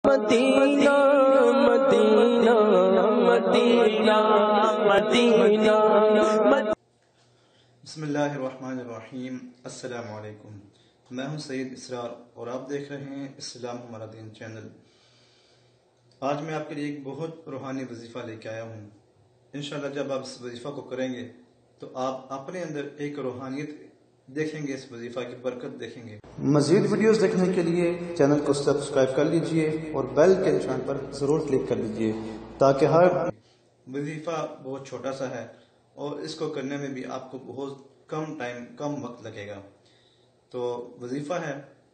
مدینہ مدینہ مدینہ مدینہ بسم اللہ الرحمن الرحیم۔ السلام علیکم، میں ہوں سید اسرار اور آپ دیکھ رہے ہیں اسلام ہمارا دین چینل۔ آج میں آپ کے لیے ایک بہت روحانی وظیفہ لے کے آیا ہوں۔ انشاءاللہ جب آپ اس وظیفہ کو کریں گے تو آپ اپنے اندر ایک روحانیت دیکھیں گے، اس وظیفہ کی برکت دیکھیں گے۔ مزید ویڈیوز دیکھنے کے لیے چینل کو سبسکرائب کر لیجئے اور بیل کے نشان پر ضرور کلک کر لیجئے تاکہ ہر وظیفہ بہت چھوٹا سا ہے اور اس کو کرنے میں بھی آپ کو بہت کم وقت لگے گا۔ تو وظیفہ ہے،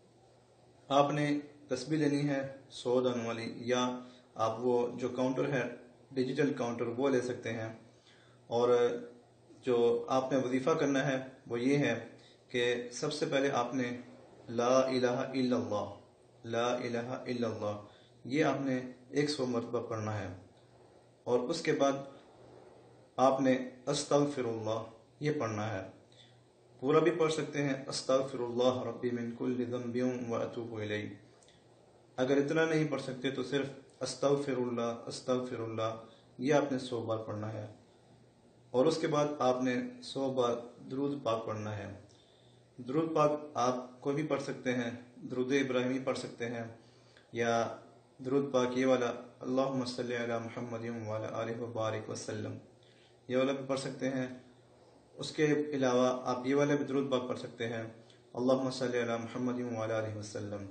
آپ نے تسبیح لینی ہے 100 دانوں والی، یا آپ وہ جو کاؤنٹر ہے ڈیجیٹل کاؤنٹر وہ لے سکتے ہیں۔ اور جو آپ نے وظیفہ کرنا ہے وہ یہ ہے کہ سب سے پہلے آپ نے لا الہ الا اللہ، لا الہ الا اللہ یہ آپ نے 100 مرتبہ پڑھنا ہے، اور اس کے بعد آپ نے استغفر اللہ یہ پڑھنا ہے۔ پورا بھی پڑھ سکتے ہیں استغفر اللہ ربی من کل ذنب واتوب الیہ۔ اگر اتنا نہیں پڑھ سکتے تو صرف استغفر اللہ یہ آپ نے 100 بار پڑھنا ہے، اور اس کے بعد آپ نے 100 بار درود پاک پڑھنا ہے۔ درود پاک آپ کوئی بھی پڑھ سکتے ہیں، درود ابراہیمی پڑھ سکتے ہیں، یا درود پاک یہ والا اللہم صلی علی محمد وعلی آلہ وبارک وسلم یہ والا بھی پڑھ سکتے ہیں۔ اس کے علاوہ آپ یہ والا بھی درود پاک پڑھ سکتے ہیں اللہم صلی علی محمد وعلی آلہ وسلم،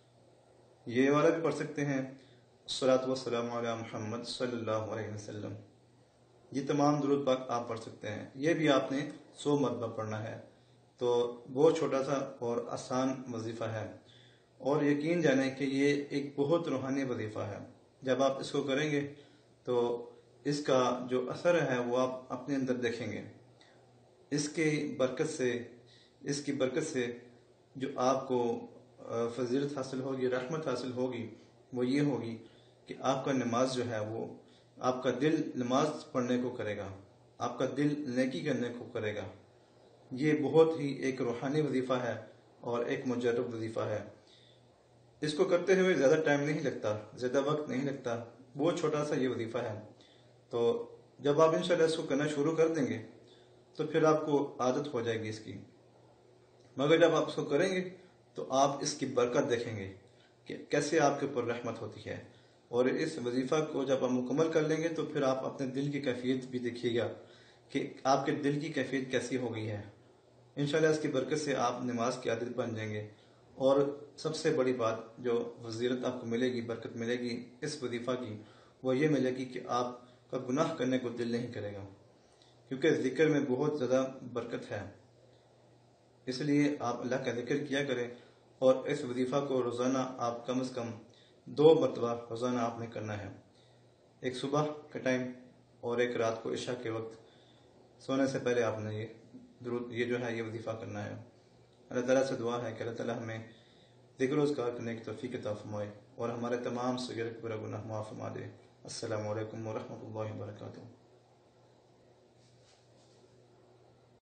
یہ والا بھی پڑھ سکتے ہیں الصلاۃ والسلام علی محمد صلی اللہ علیہ وسلم۔ یہ تمام درود پاک آپ پڑھ سکتے ہیں، یہ بھی آپ نے 100 مرتبہ پڑھنا ہے۔ تو بہت چھوٹا سا اور آسان وظیفہ ہے، اور یقین جانیں کہ یہ ایک بہت روحانی وظیفہ ہے۔ جب آپ اس کو کریں گے تو اس کا جو اثر ہے وہ آپ اپنے اندر دیکھیں گے۔ اس کی برکت سے جو آپ کو فضیلت حاصل ہوگی، رحمت حاصل ہوگی، وہ یہ ہوگی کہ آپ کا نماز جو ہے وہ آپ کا دل نماز پڑھنے کو کرے گا، آپ کا دل نیکی کرنے کو کرے گا۔ یہ بہت ہی ایک روحانی وظیفہ ہے اور ایک مجرب وظیفہ ہے۔ اس کو کرتے ہوئے زیادہ ٹائم نہیں لگتا، زیادہ وقت نہیں لگتا، بہت چھوٹا سا یہ وظیفہ ہے۔ تو جب آپ انشاءاللہ اس کو کرنا شروع کر دیں گے تو پھر آپ کو عادت ہو جائے گی اس کی، مگر جب آپ اس کو کریں گے تو آپ اس کی برکت دیکھیں گے کہ کیسے آپ کے اوپر رحمت ہوتی ہے۔ اور اس وظیفہ کو جب آپ مکمل کر لیں گے تو پھر آپ اپنے دل کی کیفیت بھی دیکھیے گا کہ آپ کے دل کی کیفیت کیسی ہو گئی ہے۔ انشاءاللہ اس کی برکت سے آپ نماز کی عادت بن جائیں گے، اور سب سے بڑی بات جو فضیلت آپ کو ملے گی، برکت ملے گی اس وظیفہ کی، وہ یہ ملے گی کہ آپ کا گناہ کرنے کو دل نہیں کرے گا، کیونکہ ذکر میں بہت زیادہ برکت ہے۔ اس لیے آپ اللہ کا ذکر کیا کریں، اور اس وظیفہ کو روزانہ آپ کم از کم 2 مرتبہ روزانہ آپ نے کرنا ہے، ایک صبح کا ٹائم اور ایک رات کو عشاء کے وقت سونے سے پہلے آپ نے یہ جو ہے یہ وظیفہ کرنا ہے۔ اللہ تعالیٰ سے دعا ہے کہ اللہ تعالیٰ ہمیں ذکر و اذکار کرنے کی توفیق عطا فرمائے اور ہمارے تمام صغیر کبیرہ گناہ معاف فرما دے۔ السلام علیکم ورحمۃ اللہ وبرکاتہ۔